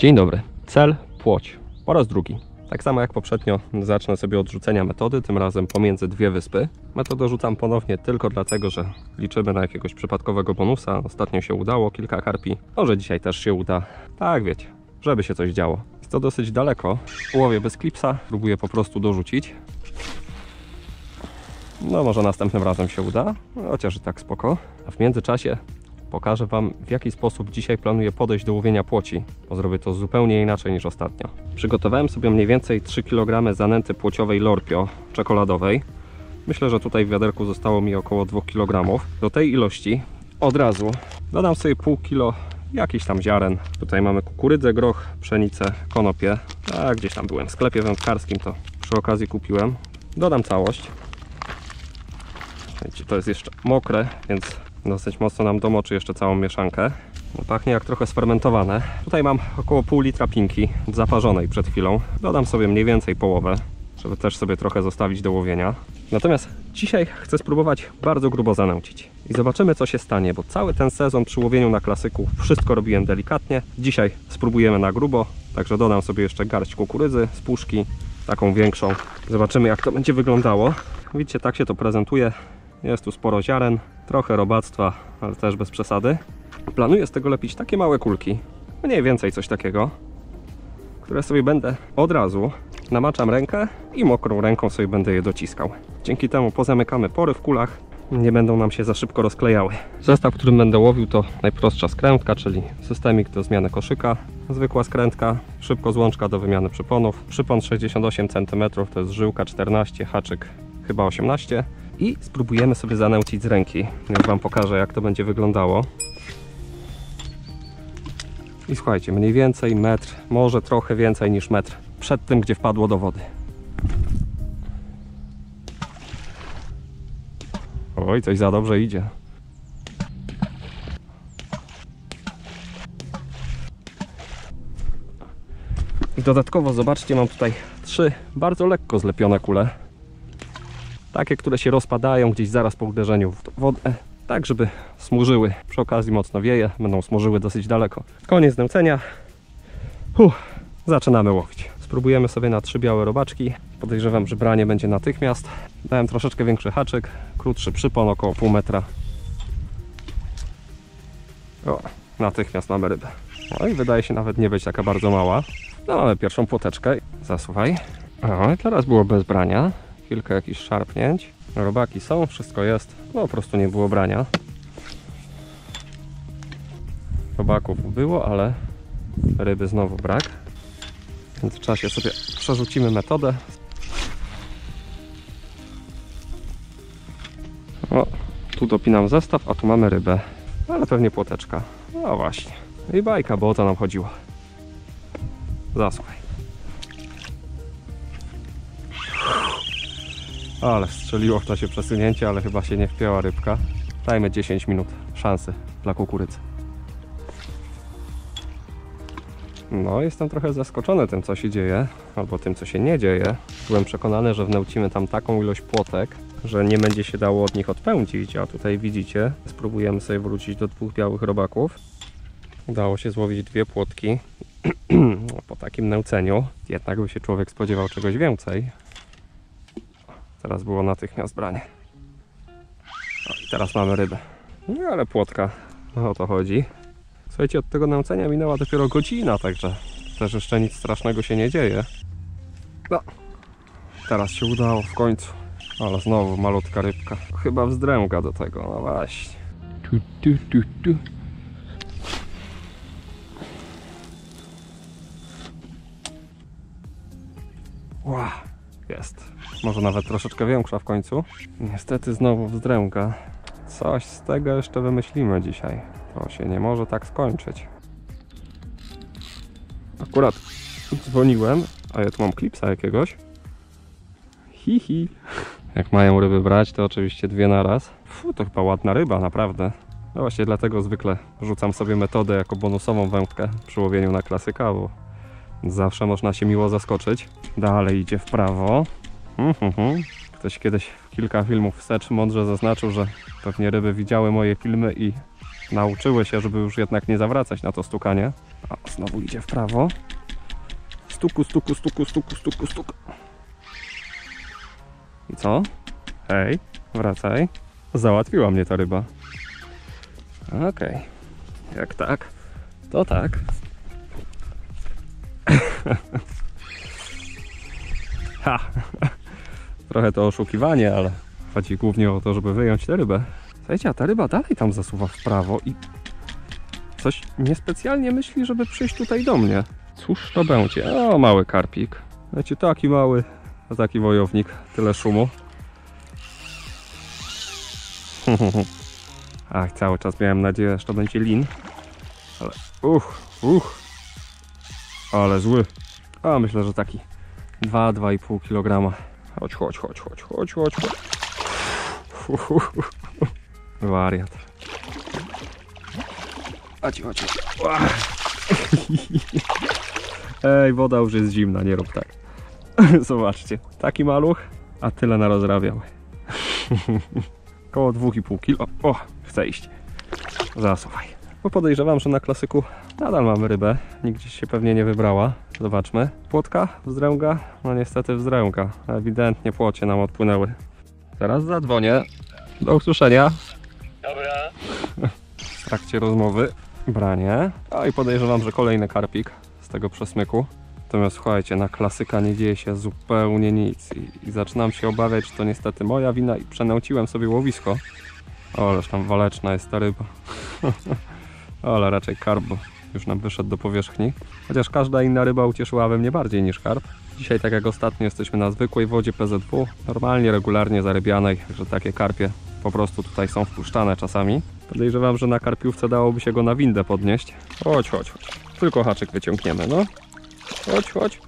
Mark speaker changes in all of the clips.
Speaker 1: Dzień dobry. Cel Płoć. Po raz drugi. Tak samo jak poprzednio zacznę sobie od rzucenia metody, tym razem pomiędzy dwie wyspy. Metodę rzucam ponownie tylko dlatego, że liczymy na jakiegoś przypadkowego bonusa. Ostatnio się udało, kilka karpi. Może dzisiaj też się uda. Tak wiecie, żeby się coś działo. Jest to dosyć daleko. Łowię bez klipsa, próbuję po prostu dorzucić. No może następnym razem się uda, chociaż i tak spoko. A w międzyczasie pokażę Wam, w jaki sposób dzisiaj planuję podejść do łowienia płoci, bo zrobię to zupełnie inaczej niż ostatnio. Przygotowałem sobie mniej więcej 3 kg zanęty płociowej Lorpio czekoladowej. Myślę, że tutaj w wiaderku zostało mi około 2 kg. Do tej ilości od razu dodam sobie pół kilo jakichś tam ziaren. Tutaj mamy kukurydzę, groch, pszenicę, konopie. A gdzieś tam byłem w sklepie wędkarskim, to przy okazji kupiłem. Dodam całość. Widzicie, to jest jeszcze mokre, więc dosyć mocno nam domoczy jeszcze całą mieszankę. Pachnie jak trochę sfermentowane. Tutaj mam około pół litra pinki zaparzonej przed chwilą. Dodam sobie mniej więcej połowę, żeby też sobie trochę zostawić do łowienia. Natomiast dzisiaj chcę spróbować bardzo grubo zanęcić. I zobaczymy, co się stanie, bo cały ten sezon przy łowieniu na klasyku wszystko robiłem delikatnie. Dzisiaj spróbujemy na grubo, także dodam sobie jeszcze garść kukurydzy z puszki, taką większą. Zobaczymy, jak to będzie wyglądało. Widzicie, tak się to prezentuje. Jest tu sporo ziaren, trochę robactwa, ale też bez przesady. Planuję z tego lepić takie małe kulki, mniej więcej coś takiego, które sobie będę od razu, namaczam rękę i mokrą ręką sobie będę je dociskał. Dzięki temu pozamykamy pory w kulach, nie będą nam się za szybko rozklejały. Zestaw, którym będę łowił, to najprostsza skrętka, czyli systemik do zmiany koszyka, zwykła skrętka, szybko złączka do wymiany przyponów, przypon 68 cm, to jest żyłka 14, haczyk chyba 18. I spróbujemy sobie zanęcić z ręki. Już Wam pokażę, jak to będzie wyglądało. I słuchajcie, mniej więcej metr, może trochę więcej niż metr przed tym, gdzie wpadło do wody. Oj, coś za dobrze idzie. I dodatkowo, zobaczcie, mam tutaj 3 bardzo lekko zlepione kule. Takie, które się rozpadają gdzieś zaraz po uderzeniu w wodę, tak żeby smużyły. Przy okazji mocno wieje, będą smużyły dosyć daleko. Koniec nęcenia. Zaczynamy łowić. Spróbujemy sobie na 3 białe robaczki. Podejrzewam, że branie będzie natychmiast. Dałem troszeczkę większy haczyk, krótszy przypon, około pół metra. O, natychmiast mamy rybę. No i wydaje się nawet nie być taka bardzo mała. No, mamy pierwszą płoteczkę. Zasuwaj. O, i teraz było bez brania. Kilka jakichś szarpnięć. Robaki są, wszystko jest. No po prostu nie było brania. Robaków było, ale ryby znowu brak. W międzyczasie sobie przerzucimy metodę. O, tu dopinam zestaw, a tu mamy rybę. Ale pewnie płoteczka. No właśnie. I bajka, bo o to nam chodziło. Zasłuchaj. Ale strzeliło w czasie przesunięcia, ale chyba się nie wpięła rybka. Dajmy 10 minut szansy dla kukurydzy. No, jestem trochę zaskoczony tym, co się dzieje, albo tym, co się nie dzieje. Byłem przekonany, że wnęcimy tam taką ilość płotek, że nie będzie się dało od nich odpędzić, a tutaj widzicie, spróbujemy sobie wrócić do 2 białych robaków. Udało się złowić 2 płotki po takim nęceniu. Jednak by się człowiek spodziewał czegoś więcej. Teraz było natychmiast branie. O, i teraz mamy rybę. No ale płotka, o to chodzi. Słuchajcie, od tego nęcenia minęła dopiero godzina, także też jeszcze nic strasznego się nie dzieje. No, teraz się udało w końcu. Ale znowu malutka rybka. Chyba wzdręga do tego, no właśnie. Wow, jest. Może nawet troszeczkę większa w końcu. Niestety znowu wzdręga. Coś z tego jeszcze wymyślimy dzisiaj. To się nie może tak skończyć. Akurat dzwoniłem, a ja tu mam klipsa jakiegoś. Hihi. Jak mają ryby brać, to oczywiście 2 na raz. To chyba ładna ryba, naprawdę. No właśnie dlatego zwykle rzucam sobie metodę jako bonusową wędkę przy łowieniu na klasyka, bo zawsze można się miło zaskoczyć. Dalej idzie w prawo. Ktoś kiedyś kilka filmów wstecz mądrze zaznaczył, że pewnie ryby widziały moje filmy i nauczyły się, żeby już jednak nie zawracać na to stukanie. Znowu idzie w prawo. Stuku, stuku, stuku, stuku, stuku, stuku. I co? Hej, wracaj. Załatwiła mnie ta ryba. Okej. Jak tak, to tak. Ha! Trochę to oszukiwanie, ale chodzi głównie o to, żeby wyjąć tę rybę. Słuchajcie, a ta ryba dalej tam zasuwa w prawo i coś niespecjalnie myśli, żeby przyjść tutaj do mnie. Cóż to będzie? O, mały karpik. Wiecie, taki mały, a taki wojownik. Tyle szumu. Ach, cały czas miałem nadzieję, że to będzie lin. Ale ale zły. A myślę, że taki 2,5 kg. Chodź, chodź, chodź, chodź, chodź, chodź, chodź. Wariat. Chodź, chodź. Ej, woda już jest zimna, nie rób tak. Zobaczcie, taki maluch, a tyle narozrabiał. Koło 2,5 kg. O, chce iść. Zasuwaj. Bo podejrzewam, że na klasyku nadal mamy rybę. Nigdzie się pewnie nie wybrała. Zobaczmy. Płotka, wzdręga? No niestety wzdręga. Ewidentnie płocie nam odpłynęły. Zaraz zadzwonię. Do usłyszenia.
Speaker 2: Dobra.
Speaker 1: W trakcie rozmowy branie. A i podejrzewam, że kolejny karpik z tego przesmyku. Natomiast słuchajcie, na klasyka nie dzieje się zupełnie nic. I zaczynam się obawiać, że to niestety moja wina i przenęciłem sobie łowisko. O, ależ tam waleczna jest ta ryba. Ale raczej karp, bo już nam wyszedł do powierzchni. Chociaż każda inna ryba ucieszyłaby mnie bardziej niż karp. Dzisiaj, tak jak ostatnio, jesteśmy na zwykłej wodzie PZW. Normalnie, regularnie zarybianej, także takie karpie po prostu tutaj są wpuszczane czasami. Podejrzewam, że na karpiówce dałoby się go na windę podnieść. Chodź, chodź, chodź. Tylko haczyk wyciągniemy, no. Chodź, chodź.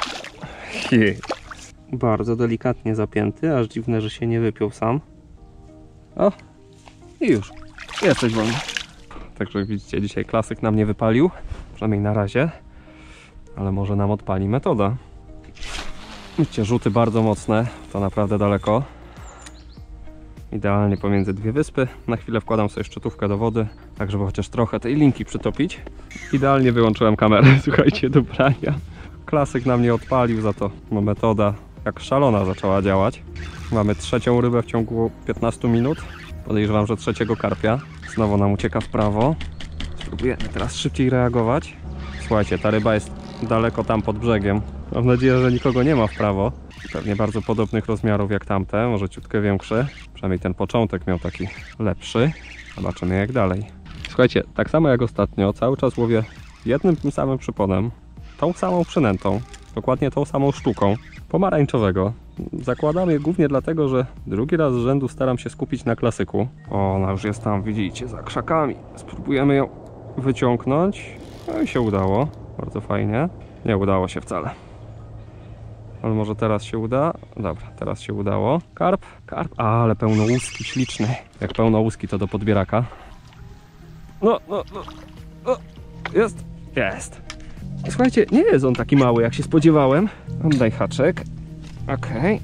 Speaker 1: Bardzo delikatnie zapięty, aż dziwne, że się nie wypiął sam. O, i już. Jesteś wolny. Także widzicie, dzisiaj klasyk nam nie wypalił. Przynajmniej na razie. Ale może nam odpali metoda. Widzicie, rzuty bardzo mocne. To naprawdę daleko. Idealnie pomiędzy dwie wyspy. Na chwilę wkładam sobie szczytówkę do wody, tak żeby chociaż trochę tej linki przytopić. Idealnie wyłączyłem kamerę, słuchajcie, do brania. Klasyk nam nie odpalił, za to metoda jak szalona zaczęła działać. Mamy trzecią rybę w ciągu 15 minut. Podejrzewam, że trzeciego karpia. Znowu nam ucieka w prawo. Spróbujemy teraz szybciej reagować. Słuchajcie, ta ryba jest daleko tam pod brzegiem. Mam nadzieję, że nikogo nie ma w prawo. Pewnie bardzo podobnych rozmiarów jak tamte, może ciutkę większy. Przynajmniej ten początek miał taki lepszy. Zobaczymy jak dalej. Słuchajcie, tak samo jak ostatnio, cały czas łowię jednym tym samym przyponem. Tą samą przynętą. Dokładnie tą samą sztuką. Pomarańczowego. Zakładam je głównie dlatego, że drugi raz z rzędu staram się skupić na klasyku. O, ona już jest tam, widzicie, za krzakami. Spróbujemy ją wyciągnąć. No i się udało. Bardzo fajnie. Nie udało się wcale. Ale może teraz się uda? Dobra, teraz się udało. Karp, karp. A, ale pełnołuski, śliczny. Jak pełnołuski to do podbieraka. No. Jest. Słuchajcie, nie jest on taki mały, jak się spodziewałem. Oddaj haczek. Okej.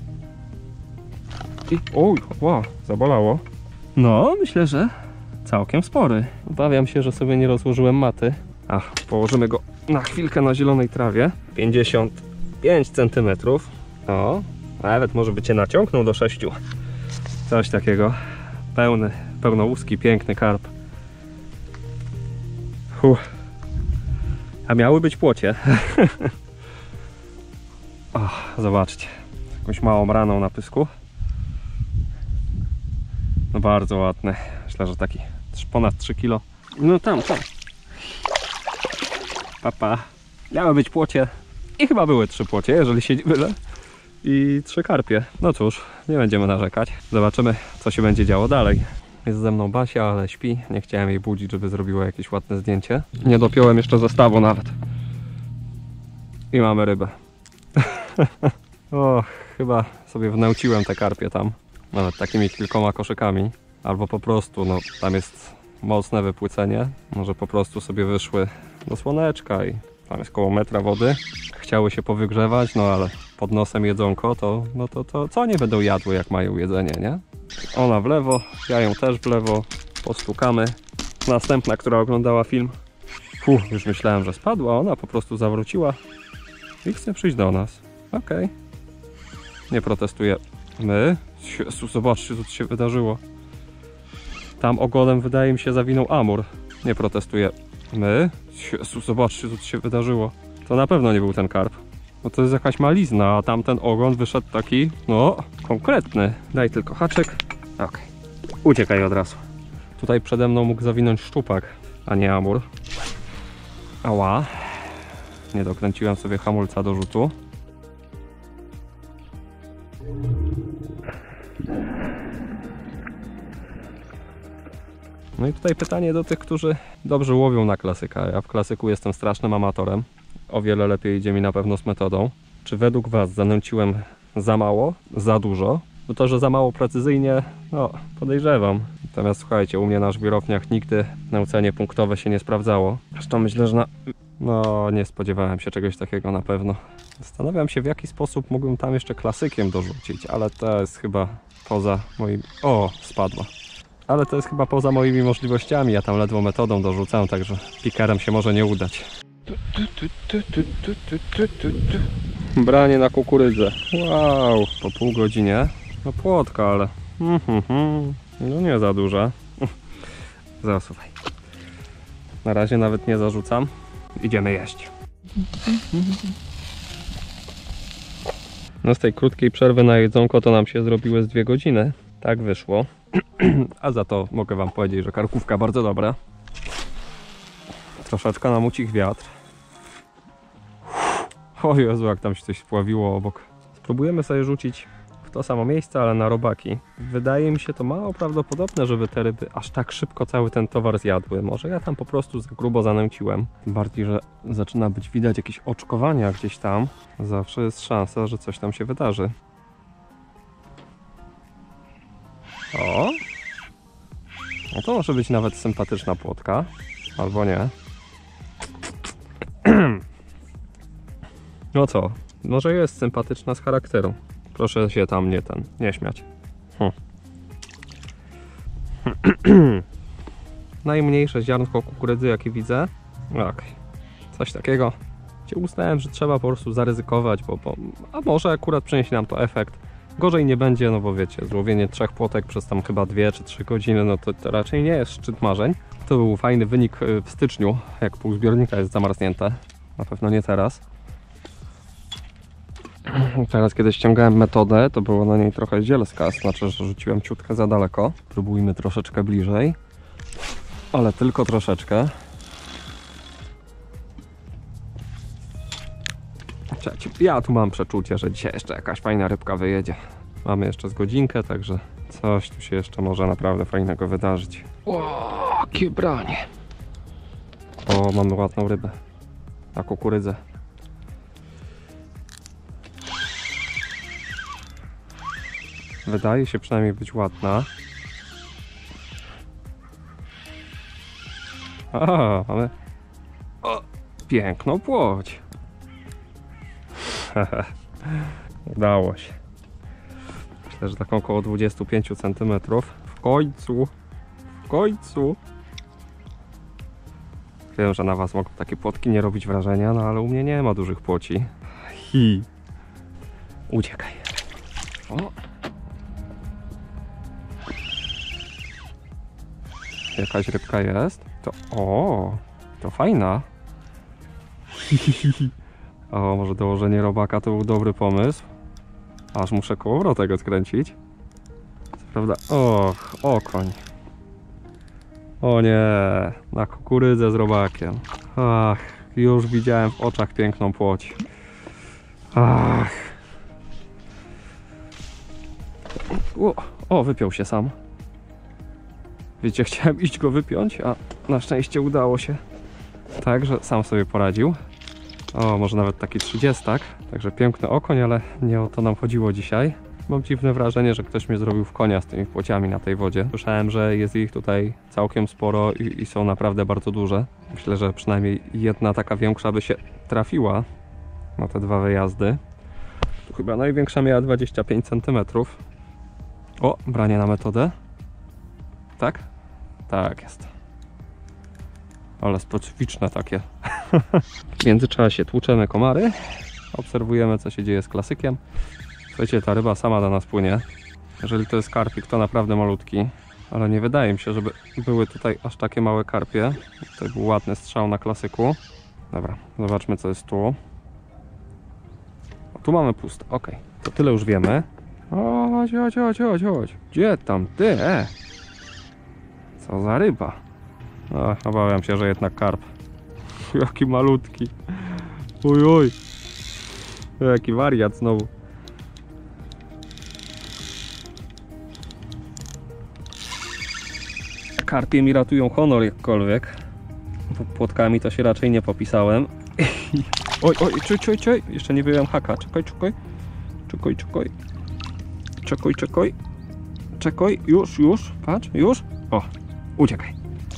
Speaker 1: I oj, wow, zabolało. No, myślę, że całkiem spory. Obawiam się, że sobie nie rozłożyłem maty. Ach, położymy go na chwilkę na zielonej trawie. 55 cm. O, nawet może by cię naciągnął do 6. Coś takiego. Pełnołuski, piękny karp. A miały być płocie. O, zobaczcie. Jakąś małą raną na pysku. No bardzo ładny. Myślę, że taki ponad 3 kg. No tam. Papa. Miały być płocie. I chyba były 3 płocie, jeżeli się nie mylę. I 3 karpie. No cóż, nie będziemy narzekać. Zobaczymy, co się będzie działo dalej. Jest ze mną Basia, ale śpi. Nie chciałem jej budzić, żeby zrobiła jakieś ładne zdjęcie. Nie dopiąłem jeszcze zestawu nawet. I mamy rybę. O, chyba sobie wnęciłem te karpie tam. Nawet takimi kilkoma koszykami. Albo po prostu, no tam jest mocne wypłycenie. Może po prostu sobie wyszły do słoneczka i tam jest koło metra wody. Chciały się powygrzewać, no ale pod nosem jedzonko, to co nie będą jadły, jak mają jedzenie, nie? Ona w lewo, ja ją też w lewo. Postukamy. Następna, która oglądała film. Już myślałem, że spadła, ona po prostu zawróciła i chce przyjść do nas. Okej. Nie protestujemy. Jezu, zobaczcie, co tu się wydarzyło. Tam ogonem, wydaje mi się, zawinął amur. Nie protestujemy. Jezu, zobaczcie, co tu się wydarzyło. To na pewno nie był ten karp. Bo to jest jakaś malizna, a tamten ogon wyszedł taki, no, konkretny. Daj tylko haczyk. Okej. Uciekaj od razu. Tutaj przede mną mógł zawinąć szczupak, a nie amur. Ała. Nie dokręciłem sobie hamulca do rzutu. No i tutaj pytanie do tych, którzy dobrze łowią na klasyka. Ja w klasyku jestem strasznym amatorem. O wiele lepiej idzie mi na pewno z metodą. Czy według Was zanęciłem za mało, za dużo? Bo to, że za mało precyzyjnie, no podejrzewam. Natomiast słuchajcie, u mnie na żwirowniach nigdy nęcenie punktowe się nie sprawdzało. Zresztą myślę, że no nie spodziewałem się czegoś takiego na pewno. Zastanawiam się, w jaki sposób mógłbym tam jeszcze klasykiem dorzucić, ale to jest chyba poza moimi... O, spadła. Ale to jest chyba poza moimi możliwościami. Ja tam ledwo metodą dorzucam, także pikerem się może nie udać. Branie na kukurydzę. Wow, po pół godzinie. No płotka, ale... No nie za duża. Zasuwaj. Na razie nawet nie zarzucam. Idziemy jeść. No z tej krótkiej przerwy na jedzonko to nam się zrobiły z 2 godziny. Tak wyszło. A za to mogę Wam powiedzieć, że karkówka bardzo dobra. Troszeczkę nam ucichł wiatr. O Jezu, jak tam się coś spławiło obok. Spróbujemy sobie rzucić w to samo miejsce, ale na robaki. Wydaje mi się to mało prawdopodobne, żeby te ryby aż tak szybko cały ten towar zjadły. Może ja tam po prostu za grubo zanęciłem. Tym bardziej, że zaczyna być widać jakieś oczkowania gdzieś tam. Zawsze jest szansa, że coś tam się wydarzy. O! No to może być nawet sympatyczna płotka. Albo nie. No co? Może jest sympatyczna z charakteru. Proszę się tam nie śmiać. Najmniejsze ziarnko kukurydzy, jakie widzę. Okej. Coś takiego. Gdzie uznałem, że trzeba po prostu zaryzykować, a może akurat przyniesie nam to efekt. Gorzej nie będzie, no bo wiecie, złowienie 3 płotek przez tam chyba 2 czy 3 godziny, no to raczej nie jest szczyt marzeń. To był fajny wynik w styczniu, jak pół zbiornika jest zamarznięte. Na pewno nie teraz. Teraz, kiedy ściągałem metodę, to było na niej trochę zielska, znaczy, że rzuciłem ciutkę za daleko. Próbujmy troszeczkę bliżej, ale tylko troszeczkę. Ja tu mam przeczucie, że dzisiaj jeszcze jakaś fajna rybka wyjedzie. Mamy jeszcze z godzinkę, także coś tu się jeszcze może naprawdę fajnego wydarzyć. O, jakie branie! O, mamy ładną rybę. Na kukurydzę. Wydaje się przynajmniej być ładna. Mamy piękną płoć. Udało się. Myślę, że tak około 25 cm. W końcu. Wiem, że na Was mogą takie płotki nie robić wrażenia, no ale u mnie nie ma dużych płoci. Uciekaj. O. Jakaś rybka jest. To fajna. O, może dołożenie robaka to był dobry pomysł. Aż muszę kołowrotek odkręcić. Co prawda... Och, okoń. O nie, na kukurydzę z robakiem. Ach, już widziałem w oczach piękną płoć. Ach. O, wypiął się sam. Wiecie, chciałem iść go wypiąć, a na szczęście udało się. Tak, że sam sobie poradził. O, może nawet taki 30. Także piękny okoń, ale nie o to nam chodziło dzisiaj. Mam dziwne wrażenie, że ktoś mnie zrobił w konia z tymi płociami na tej wodzie. Słyszałem, że jest ich tutaj całkiem sporo i są naprawdę bardzo duże. Myślę, że przynajmniej jedna taka większa by się trafiła na te 2 wyjazdy. Tu chyba największa miała 25 cm. O, branie na metodę. Tak? Tak jest. Ale specyficzne takie. W międzyczasie tłuczemy komary. Obserwujemy, co się dzieje z klasykiem. Słuchajcie, ta ryba sama do nas płynie. Jeżeli to jest karpik, to naprawdę malutki. Ale nie wydaje mi się, żeby były tutaj aż takie małe karpie. To był ładny strzał na klasyku. Dobra, zobaczmy, co jest tu. O, tu mamy puste, ok. To tyle już wiemy. O, chodź. Gdzie tam ty? Co za ryba? Obawiam się, że jednak karp. Jaki malutki. Oj. Jaki wariat znowu. Karpie mi ratują honor jakkolwiek. Płotkami to się raczej nie popisałem. Oj, czekaj. Jeszcze nie wyjąłem haka. Czekaj. Czekaj. Już. Patrz, już. O, uciekaj.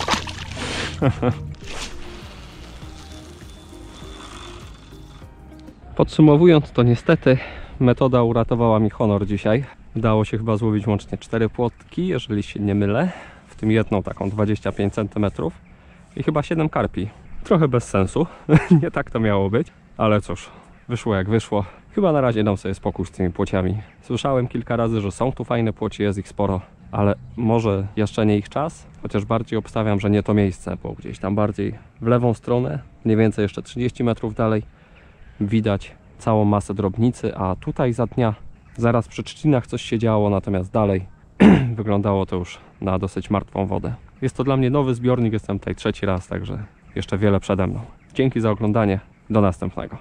Speaker 1: Podsumowując, to niestety metoda uratowała mi honor dzisiaj. Udało się chyba złowić łącznie 4 płotki, jeżeli się nie mylę. W tym jedną taką 25 cm i chyba 7 karpi. Trochę bez sensu, nie tak to miało być, ale cóż, wyszło jak wyszło. Chyba na razie dam sobie spokój z tymi płociami. Słyszałem kilka razy, że są tu fajne płoci, jest ich sporo, ale może jeszcze nie ich czas, chociaż bardziej obstawiam, że nie to miejsce, bo gdzieś tam bardziej w lewą stronę, mniej więcej jeszcze 30 metrów dalej, widać całą masę drobnicy, a tutaj za dnia, zaraz przy trzcinach coś się działo, natomiast dalej wyglądało to już na dosyć martwą wodę. Jest to dla mnie nowy zbiornik, jestem tutaj 3. raz, także jeszcze wiele przede mną. Dzięki za oglądanie, do następnego.